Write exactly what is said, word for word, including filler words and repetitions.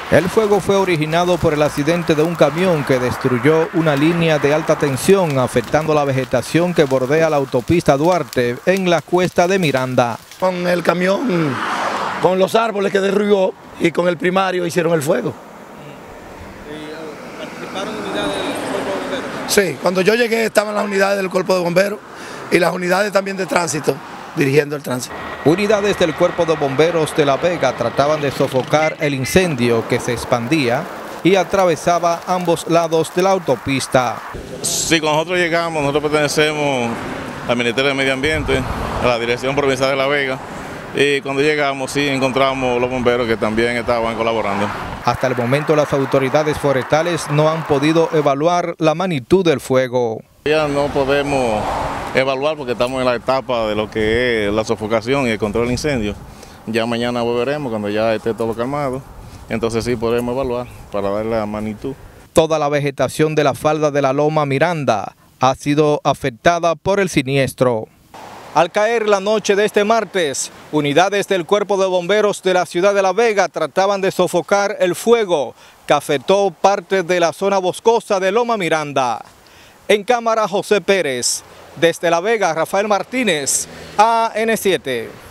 El fuego fue originado por el accidente de un camión que destruyó una línea de alta tensión, afectando la vegetación que bordea la autopista Duarte en la cuesta de Miranda. Con el camión, con los árboles que derribó y con el primario hicieron el fuego. ¿Participaron unidades del cuerpo de bomberos? Sí, cuando yo llegué estaban las unidades del cuerpo de bomberos y las unidades también de tránsito, dirigiendo el tránsito. Unidades del Cuerpo de Bomberos de La Vega trataban de sofocar el incendio que se expandía y atravesaba ambos lados de la autopista. Sí, cuando nosotros llegamos, nosotros pertenecemos al Ministerio de Medio Ambiente, a la Dirección Provincial de La Vega, y cuando llegamos sí encontramos los bomberos que también estaban colaborando. Hasta el momento las autoridades forestales no han podido evaluar la magnitud del fuego. Ya no podemos evaluar porque estamos en la etapa de lo que es la sofocación y el control del incendio. Ya mañana volveremos cuando ya esté todo calmado, entonces sí podremos evaluar para darle la magnitud. Toda la vegetación de la falda de la Loma Miranda ha sido afectada por el siniestro. Al caer la noche de este martes, unidades del Cuerpo de Bomberos de la ciudad de La Vega trataban de sofocar el fuego que afectó parte de la zona boscosa de Loma Miranda. En cámara, José Pérez. Desde La Vega, Rafael Martínez, A N siete.